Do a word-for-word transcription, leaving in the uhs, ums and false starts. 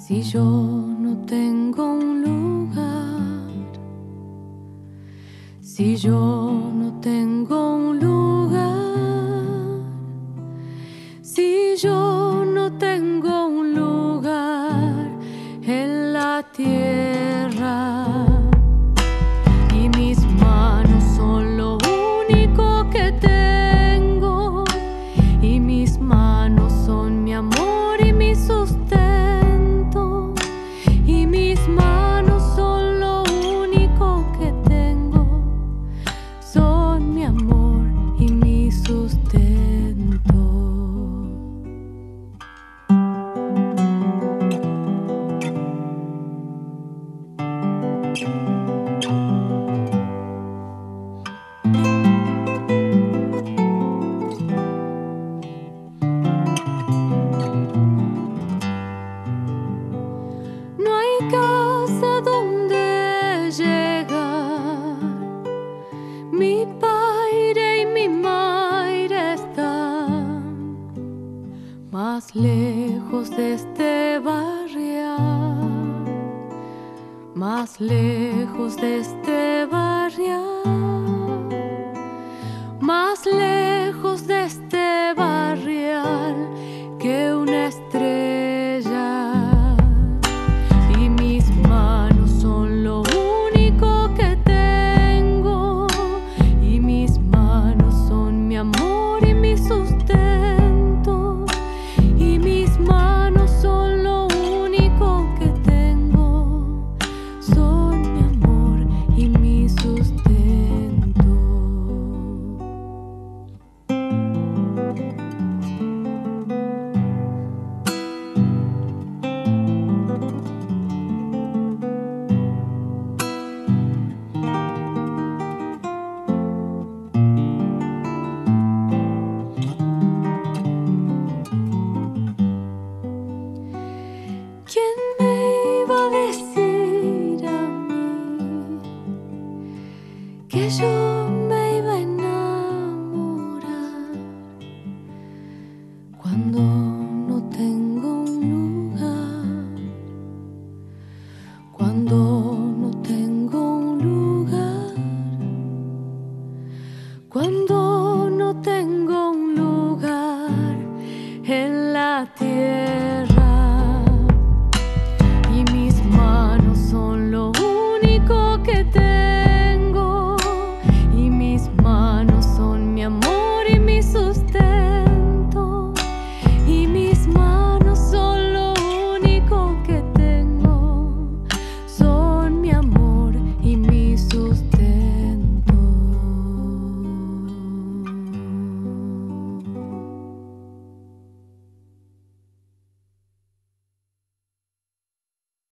Si yo no tengo un lugar, si yo no tengo un lugar, si yo no tengo un lugar en la tierra, y mis manos son lo único que tengo, y mis manos son mi amor y mi sustento. Casa donde llegar, mi padre y mi madre están más lejos de este barrial, más lejos de este barrial, más lejos de este barrial que una estrella. Amor y mi sustento, y mis manos